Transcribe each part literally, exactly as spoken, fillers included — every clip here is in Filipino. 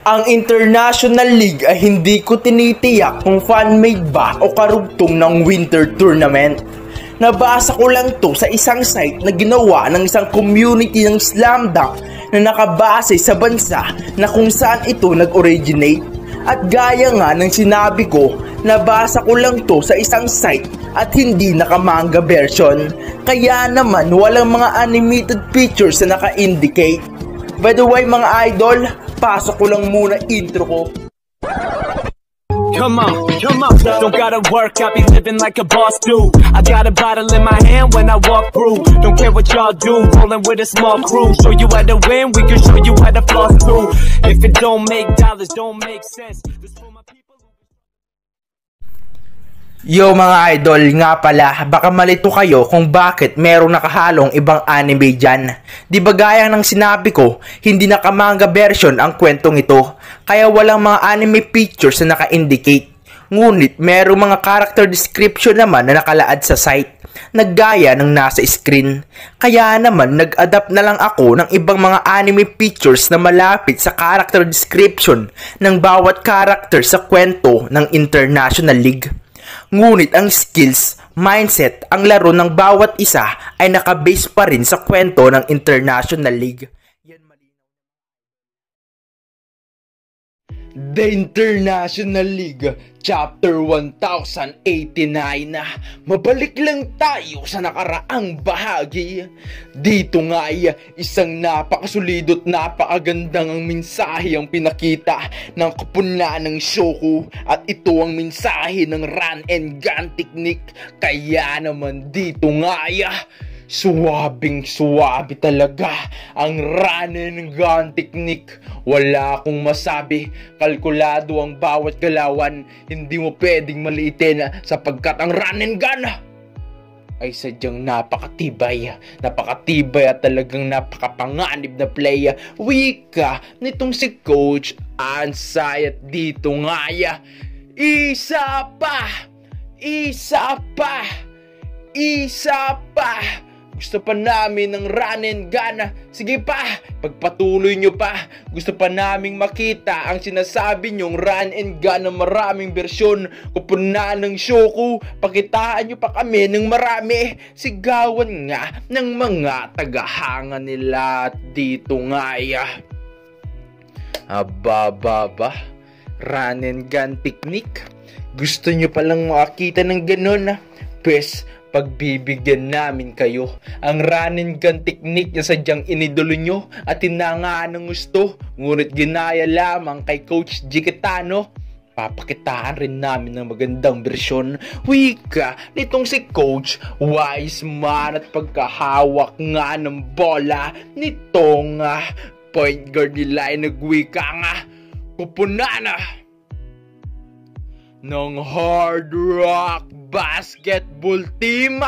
Ang International League ay hindi ko tinitiyak kung fan-made ba o karugtong ng winter tournament. Nabasa ko lang to sa isang site na ginawa ng isang community ng slam dunk na nakabase sa bansa na kung saan ito nag-originate. At gaya nga ng sinabi ko, nabasa ko lang to sa isang site at hindi nakamanga version. Kaya naman walang mga animated pictures na naka-indicate. By the way mga idol, pasok ko lang muna intro ko. Come on, come on, don't gotta work, I be living like a boss do. I got a bottle in my hand when I walk through. Don't care what y'all do, rolling with a small crew. Show you how to win, we can show you how to floss too. If it don't make dollars, don't make sense. This for my people. Yo mga idol, nga pala, baka malito kayo kung bakit merong nakahalong ibang anime dyan. Di ba gaya ng sinabi ko, hindi nakamanga version ang kwentong ito, kaya walang mga anime pictures na naka-indicate. Ngunit merong mga character description naman na nakalaad sa site, naggaya ng nasa screen. Kaya naman nag-adapt na lang ako ng ibang mga anime pictures na malapit sa character description ng bawat character sa kwento ng International League. Ngunit ang skills, mindset, ang laro ng bawat isa ay nakabase pa rin sa kwento ng International League. The International League Chapter one thousand eighty-nine. Mabalik lang tayo sa nakaraang bahagi. Dito nga ay isang napakasulidot, napakagandang ang mensahe ang pinakita ng kapunan ng Shoku. At ito ang mensahe ng run and gun technique. Kaya naman dito nga ay suwabing suwabe talaga ang run and gun technique. Wala akong masabi, kalkulado ang bawat galawan. Hindi mo pwedeng maliitin sapagkat ang run and gun ay sadyang napakatibay. Napakatibay at talagang napakapanganib na play. Wika nitong si Coach Ansay. At dito nga ya, isa pa, isa pa, isa pa. Gusto pa namin ng run and gun. Sige pa, pagpatuloy nyo pa. Gusto pa naming makita ang sinasabi nyong run and gun ng maraming bersyon. Kupunan ng Shoku, pakitaan nyo pa kami ng marami. Sigawan nga ng mga tagahanga nila. At dito nga ya, ababa, run and gun technique. Gusto nyo palang makakita ng ganun? Pues pagbibigyan namin kayo. Ang run and gun technique na sadyang inidolo nyo at tinangaan ng gusto, ngunit ginaya lamang kay Coach Jikitano. Papakitaan rin namin ng magandang bersyon, wika nitong si Coach Wiseman. At pagkahawak nga ng bola nitong uh, point guard nila ay nagwika nga, kupunan na ng Hard Rock Basketball Team,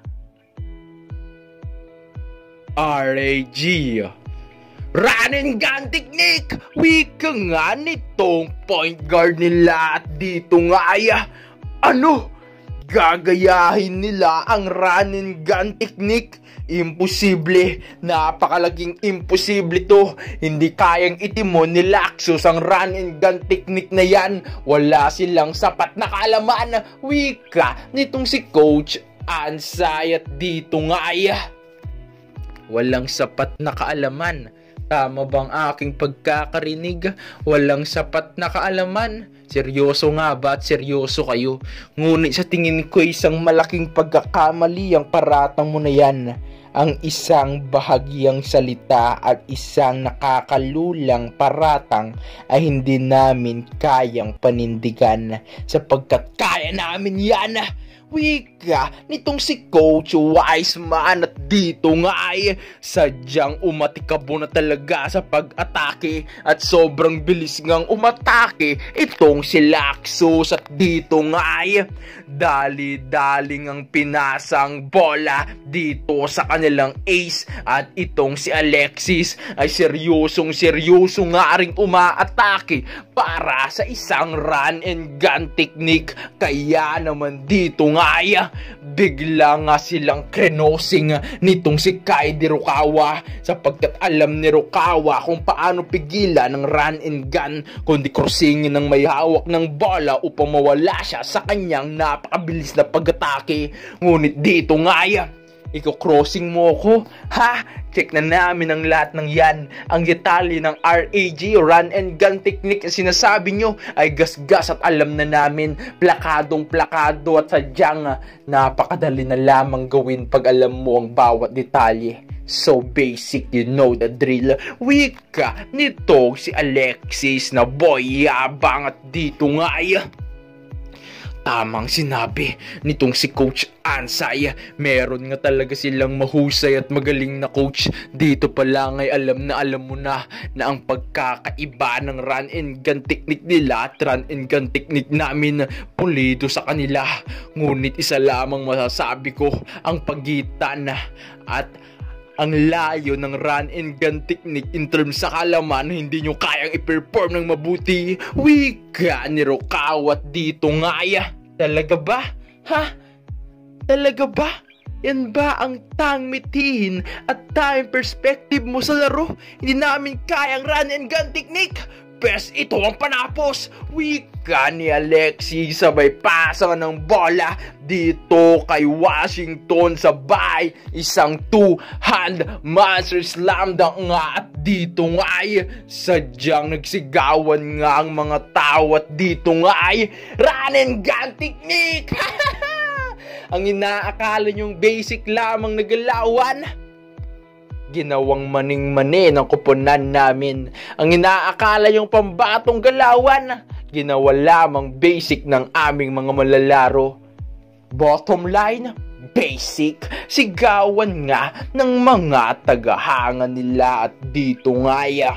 R A G. Run and gun technique, wika nga nitong point guard nila. At dito nga ay ano, gagayahin nila ang run and gun technique. Imposible, napakalaging imposible to. Hindi kayang itimon ni Laxus ang run and gun technique na yan. Wala silang sapat na kaalaman, wika nitong si Coach Ansay. At dito nga ay walang sapat na kaalaman. Tama bang aking pagkakarinig? Walang sapat na kaalaman? Seryoso nga ba at seryoso kayo? Ngunit sa tingin ko isang malaking pagkakamali ang paratang mo na yan. Ang isang bahagyang salita at isang nakakalulang paratang ay hindi namin kayang panindigan sapagkat kaya namin yan, wika nitong si Coach Wiseman. At dito nga ay sadyang umatikabo na talaga sa pag-atake at sobrang bilis ngang umatake itong si Laxus. At dito nga ay dali-daling ang pinasang bola dito sa kanilang ace. At itong si Alexis ay seryosong seryoso nga ring umaatake para sa isang run and gun technique. Kaya naman dito nga ya, bigla nga silang krenosing nitong si Kaidi Rukawa sapagkat alam ni Rukawa kung paano pigilan ng run and gun kundi crossingin ng may hawak ng bola upang mawala siya sa kanyang napakabilis na pag-atake. Ngunit dito nga ya, iko-crossing mo ko, ha? Check na namin ang lahat ng yan. Ang detalye ng R A G, run and gun technique na sinasabi nyo ay gasgas at alam na namin. Plakadong plakado at sadyang napakadali na lamang gawin pag alam mo ang bawat detalye. So basic, you know the drill. Wika nito si Alexis na boy yabang at dito nga ay tamang sinabi nitong si Coach Ansay. Meron nga talaga silang mahusay at magaling na coach. Dito pa lang ay alam na alam mo na na ang pagkakaiba ng run and gun technique nila at run and gun technique namin pulido sa kanila. Ngunit isa lamang masasabi ko, ang pagitan at ang layo ng run and gun technique in terms sa kalaman hindi nyo kayang i-perform ng mabuti. Wika ni Rukawa dito nga ya. Talaga ba? Ha? Talaga ba? Yan ba ang tang mitihin at time perspective mo sa laro? Hindi namin kayang run and gun technique. Best ito ang panapos. Wika ni Alexis sabay pasa ng bola dito kay Washington sabay isang two-hand master slam dunk nga at dito nga ay sadyang nagsigawan nga ang mga tao at dito nga ay run and gun technique. Ang inaakala nyong basic lamang na galawan, ginawang maning-mani ng kuponan namin. Ang inaakala yung pambatong galawan, ginawa lamang basic ng aming mga malalaro. Bottom line, basic, sigawan nga ng mga tagahanga nila at dito nga ya.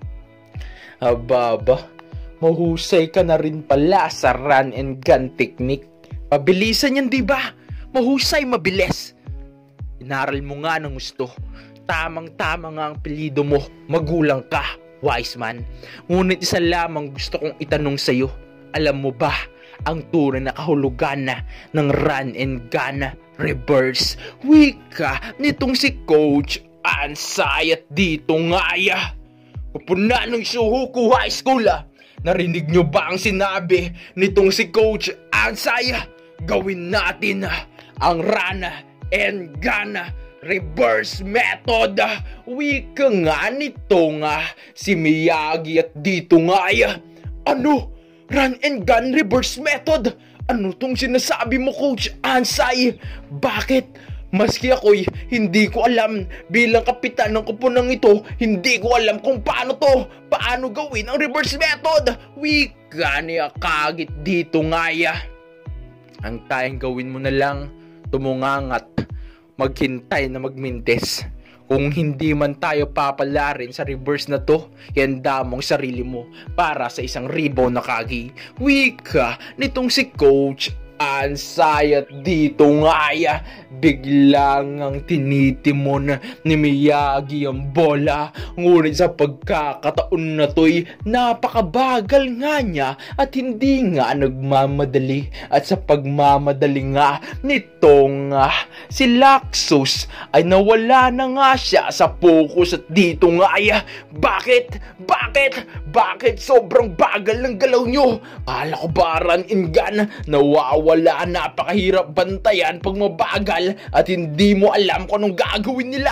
Ababa, mahusay ka na rin pala sa run and gun technique. Pabilisan yan, diba? Mahusay, mabilis. Inaral mo nga ng gusto. Tamang-tama nga ang apelyido mo. Magulang ka, wise man. Ngunit isa lamang gusto kong itanong sa'yo. Alam mo ba ang tunay na kahulugan na ng run and gun reverse? Wika nitong si Coach Ansay at dito nga ya. Pupunan ng Shuhoku High School. Narinig nyo ba ang sinabi nitong si Coach Ansay? Gawin natin ang run and gun reverse method. Wika nga nito nga si Miyagi at dito nga ya. Ano? Run and gun reverse method? Ano tong sinasabi mo, Coach Ansay? Bakit? Maski ako'y hindi ko alam bilang kapitan ng kupunang ito, hindi ko alam kung paano to, paano gawin ang reverse method. Wika niya kagit dito nga ya. Ang tayong gawin mo na lang, tumungangat, maghintay na magmintes. Kung hindi man tayo papalarin sa reverse na to, handa mong sarili mo para sa isang rebound na kagi. Wika nitong si Coach Ansay at dito nga ya. Biglang ang tinitimon ni Miyagi ang bola. Ngunit sa pagkakataon na to'y napakabagal nga niya at hindi nga nagmamadali. At sa pagmamadali nga nitong uh, si Laxus ay nawala na nga siya sa focus at dito nga ya. Bakit? Bakit? Bakit sobrang bagal ng galaw nyo? Kala ko ba run and gun? Nawawala, napakahirap bantayan pag mabagal at hindi mo alam kung anong gagawin nila.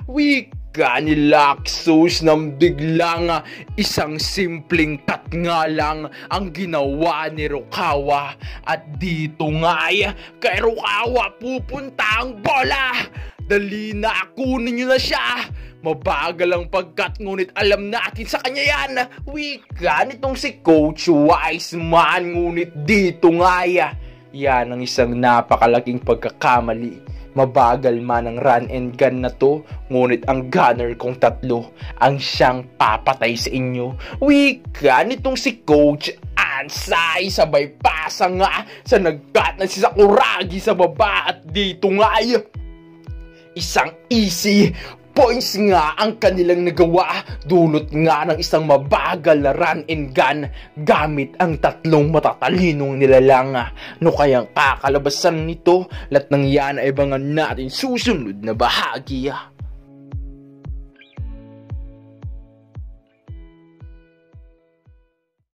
Wika ni Laxus nang biglang isang simpleng cut nga lang ang ginawa ni Rukawa. At dito nga kay Rukawa pupunta ang bola. Dali na, kunin nyo na siya. Mabagal ang pagkat, ngunit alam natin sa kanya yan. Wika nitong si Coach Wiseman, ngunit dito nga ya. Yan ang isang napakalaking pagkakamali. Mabagal man ang run and gun na to, ngunit ang gunner kong tatlo ang siyang papatay sa inyo. Wika nitong si Coach Ansay, sabay pasa nga sa nagkat na si Sakuragi sa baba at dito nga isang easy points nga ang kanilang nagawa. Dulot nga ng isang mabagal na run and gun gamit ang tatlong matatalinong nilalang. No kayang kakalabasan nito? Lahat ng yan ay abangan natin susunod na bahagi.